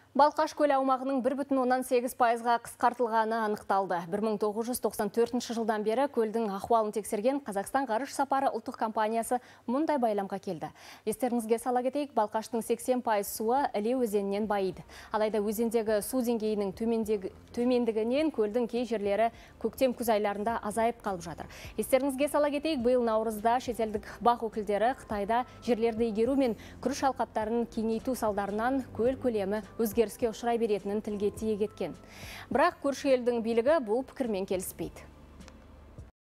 Балқаш көл аумағының 1,8%-ға қысқартылғаны анықталды. 1994 жылдан бері көлдің ахуалын тексерген Қазақстан ғарыш сапары ұлттық компаниясы мұндай байламға келді. Естеріңізге сала кетейік, Балқаштың 80% суы Іле өзенінен байиды. Алайда өзендегі су деңгейінің төмендігінен көлдің кей жерлері көктем күз айларында азайып қалып жатыр. Естеріңізге сала кетейік, биыл наурызда шетелдік бақ өкілдері Қытайда жерлерді игеру мен күріш алқаптарын кеңейту салдарынан көл көлемі өзгеріске ұшырай беретінін тілге тиек еткен. Бірақ көрші елдің билігі бұл пікірмен келіспейді.